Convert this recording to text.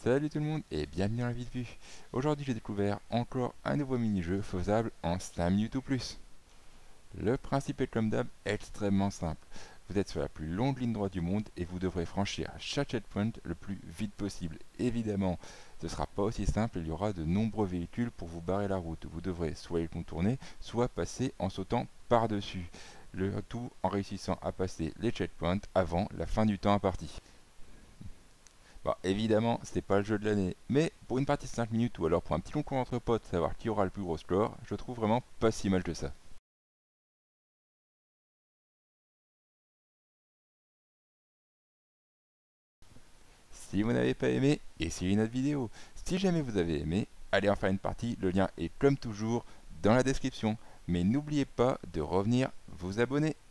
Salut tout le monde et bienvenue dans la Vite Vue. Aujourd'hui j'ai découvert encore un nouveau mini-jeu faisable en 5 minutes ou plus. Le principe est comme d'hab extrêmement simple. Vous êtes sur la plus longue ligne droite du monde et vous devrez franchir chaque checkpoint le plus vite possible. Évidemment, ce ne sera pas aussi simple, il y aura de nombreux véhicules pour vous barrer la route. Vous devrez soit les contourner, soit passer en sautant par-dessus. Le tout en réussissant à passer les checkpoints avant la fin du temps imparti. Bon, évidemment, c'est pas le jeu de l'année, mais pour une partie de 5 minutes ou alors pour un petit concours entre potes, savoir qui aura le plus gros score, je trouve vraiment pas si mal que ça. Si vous n'avez pas aimé, essayez notre vidéo. Si jamais vous avez aimé, allez en faire une partie, le lien est comme toujours dans la description. Mais n'oubliez pas de revenir vous abonner.